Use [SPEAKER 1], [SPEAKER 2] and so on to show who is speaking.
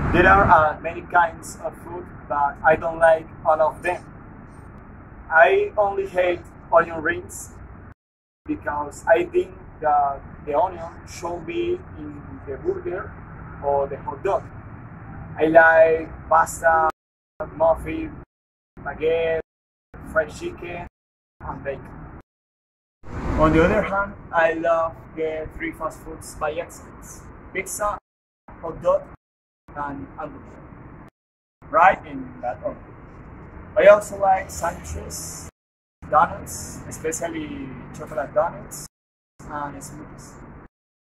[SPEAKER 1] There are many kinds of food, but I don't like all of them. I only hate onion rings because I think that the onion should be in the burger or the hot dog. I like pasta, muffin, baguette, fried chicken, and bacon. On the other hand, I love the three fast foods by excellence: pizza, hot dog, and hamburger. Right in that order. I also like sandwiches, donuts, especially chocolate donuts, and smoothies.